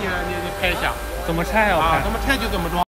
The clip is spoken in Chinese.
你拍一下怎么拆呀？ 啊？怎么拆就怎么装。